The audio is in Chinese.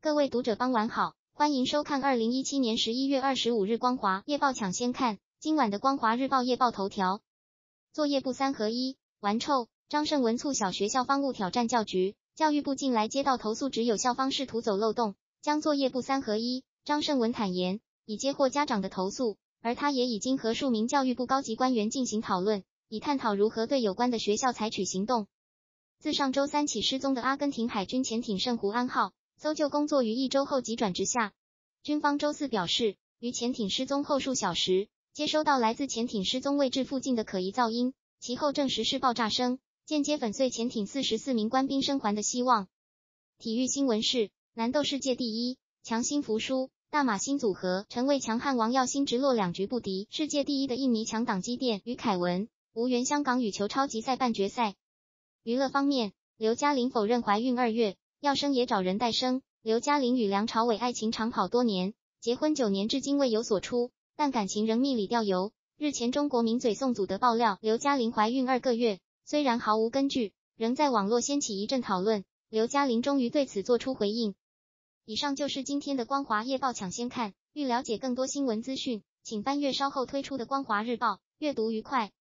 各位读者傍晚好，欢迎收看2017年11月25日光华夜报抢先看。今晚的光华日报夜报头条：作业部3合1，玩臭，张胜文促小学校方务挑战教局。教育部近来接到投诉，指有校方试图走漏洞，将作业部3合1。张胜文坦言，已接获家长的投诉，而他也已经和数名教育部高级官员进行讨论，以探讨如何对有关的学校采取行动。自上周3起失踪的阿根廷海军潜艇圣胡安号搜救工作于1周后急转直下。军方周4表示，于潜艇失踪后数小时，接收到来自潜艇失踪位置附近的可疑噪音，其后证实是爆炸声，间接粉碎潜艇44名官兵生还的希望。体育新闻是，男斗世界第一，强心服输，大马新组合陈伟强和王耀新直落2局不敌世界第一的印尼强党基甸与凯文，无缘香港羽球超级赛半决赛。娱乐方面，刘嘉玲否认怀孕2月，要生也找人代生。刘嘉玲与梁朝伟爱情长跑多年，结婚9年至今未有所出，但感情仍蜜里调油。日前中国名嘴宋祖德爆料刘嘉玲怀孕2个月，虽然毫无根据，仍在网络掀起一阵讨论。刘嘉玲终于对此做出回应。以上就是今天的光华夜报抢先看，欲了解更多新闻资讯，请翻阅稍后推出的光华日报，阅读愉快。